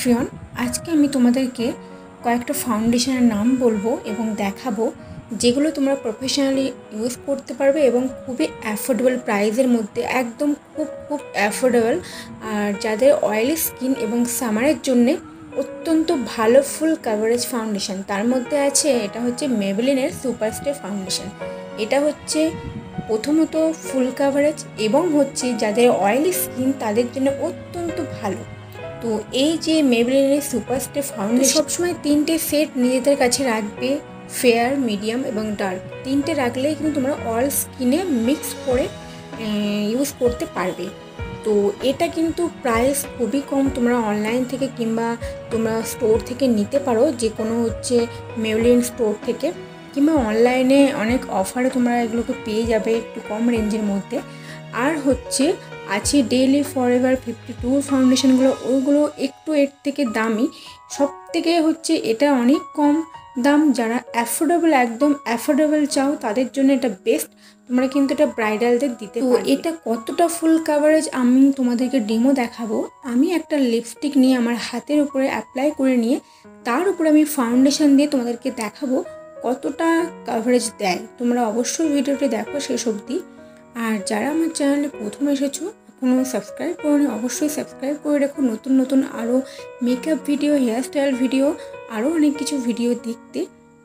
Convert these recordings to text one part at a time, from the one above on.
Everyone, আজকে আমি তোমাদেরকে কয়েকটা ফাউন্ডেশনের নাম বলবো এবং দেখাবো যেগুলো তোমরা প্রফেশনালি ইউজ করতে পারবে এবং খুবই অ্যাফোর্ডেবল প্রাইসের মধ্যে, একদম খুব অ্যাফোর্ডেবল। আর যাদের অয়েলি স্কিন এবং সামারের জন্যে অত্যন্ত ভালো ফুল কাভারেজ ফাউন্ডেশন, তার মধ্যে আছে এটা হচ্ছে মেবেলিনের সুপারস্টে ফাউন্ডেশন। এটা হচ্ছে প্রথমত ফুল কাভারেজ এবং হচ্ছে যাদের অয়েলি স্কিন তাদের জন্য অত্যন্ত ভালো। তো এই যে মেবেলিনের সুপারস্টে ফাউন্ডেশন সবসময় তিনটে সেট নিজেদের কাছে রাখবে, ফেয়ার, মিডিয়াম এবং ডার্ক। তিনটে রাখলেই কিন্তু তোমরা অল স্কিনে মিক্স করে ইউজ করতে পারবে। তো এটা কিন্তু প্রাইস খুবই কম, তোমরা অনলাইন থেকে কিংবা তোমরা স্টোর থেকে নিতে পারো, যে কোনো হচ্ছে মেবেলিন স্টোর থেকে, কিংবা অনলাইনে অনেক অফারে তোমরা এগুলোকে পেয়ে যাবে একটু কম রেঞ্জের মধ্যে। আর হচ্ছে আছে ডেইলি ফরএভার 52 ফাউন্ডেশনগুলো, ওইগুলো একটু এর থেকে দামি। সব থেকে হচ্ছে এটা অনেক কম দাম। যারা অ্যাফোর্ডেবল, একদম অ্যাফোর্ডেবল চাও তাদের জন্য এটা বেস্ট। তোমরা কিন্তু এটা ব্রাইডালদের দিতে পারো। এটা কতটা ফুল কাভারেজ আমি তোমাদেরকে ডেমো দেখাবো। আমি একটা লিপস্টিক নিয়ে আমার হাতের উপরে অ্যাপ্লাই করে নিয়ে তার উপরে আমি ফাউন্ডেশন দিয়ে তোমাদেরকে দেখাবো কতটা কাভারেজ দেয়। তোমরা অবশ্যই ভিডিওটি দেখো শেষ অবধি। আর যারা আমার চ্যানেলে প্রথম এসেছো, এখনও সাবস্ক্রাইব করোনি, অবশ্যই সাবস্ক্রাইব করে রেখো নতুন আরও মেকআপ ভিডিও, হেয়ারস্টাইল ভিডিও, আরও অনেক কিছু ভিডিও দেখতে।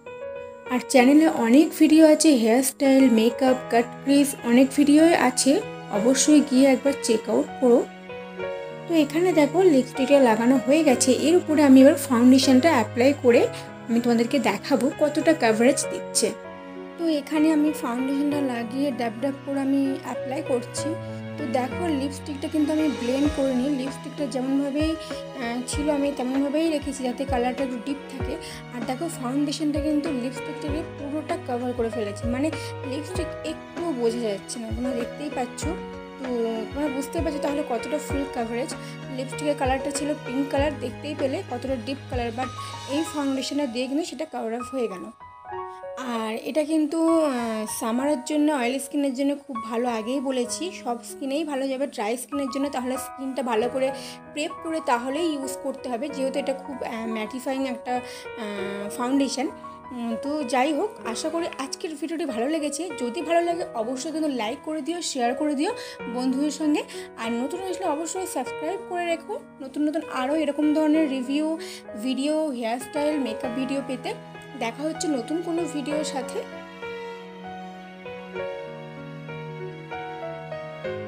আর চ্যানেলে অনেক ভিডিও আছে, হেয়ারস্টাইল, মেকআপ, কাট ক্রিজ, অনেক ভিডিওই আছে, অবশ্যই গিয়ে একবার চেক আউট করো। তো এখানে দেখো লিপস্টিকটা লাগানো হয়ে গেছে, এর উপরে আমি এবার ফাউন্ডেশনটা অ্যাপ্লাই করে আমি তোমাদেরকে দেখাবো কতটা কাভারেজ দিচ্ছে। তো এখানে আমি ফাউন্ডেশনটা লাগিয়ে ড্যাব করে আমি অ্যাপ্লাই করছি। তো দেখো লিপস্টিকটা কিন্তু আমি ব্লেন্ড করে নিই, লিপস্টিকটা যেমনভাবেই ছিল আমি তেমনভাবেই রেখেছি যাতে কালারটা একটু ডিপ থাকে। আর দেখো ফাউন্ডেশনটা কিন্তু লিপস্টিকটাকে পুরোটা কভার করে ফেলেছে, মানে লিপস্টিক একটুও বোঝা যাচ্ছে না, তোমরা দেখতেই পাচ্ছ। তো তোমরা বুঝতেই পারছো তাহলে কতটা ফুল কাভারেজ। লিপস্টিকের কালারটা ছিল পিঙ্ক কালার, দেখতেই পেলে কতটা ডিপ কালার, বাট এই ফাউন্ডেশনটা দিয়ে কিন্তু সেটা কভার আপ হয়ে গেল। আর এটা কিন্তু সামারের জন্য, অয়েলি স্কিনের জন্য খুব ভালো, আগেই বলেছি সব স্কিনেই ভালো যাবে। ড্রাই স্কিনের জন্য তাহলে স্কিনটা ভালো করে প্রেপ করে তাহলেই ইউজ করতে হবে, যেহেতু এটা খুব ম্যাটিফাইং একটা ফাউন্ডেশন। তো যাই হোক, আশা করি আজকের ভিডিওটি ভালো লেগেছে। যদি ভালো লাগে অবশ্যই কিন্তু লাইক করে দিও, শেয়ার করে দিও বন্ধুদের সঙ্গে। আর নতুন আসলে অবশ্যই সাবস্ক্রাইব করে রেখো নতুন আরও এরকম ধরনের review video, hairstyle, makeup video পেতে। দেখা হচ্ছে নতুন কোনো ভিডিওর সাথে।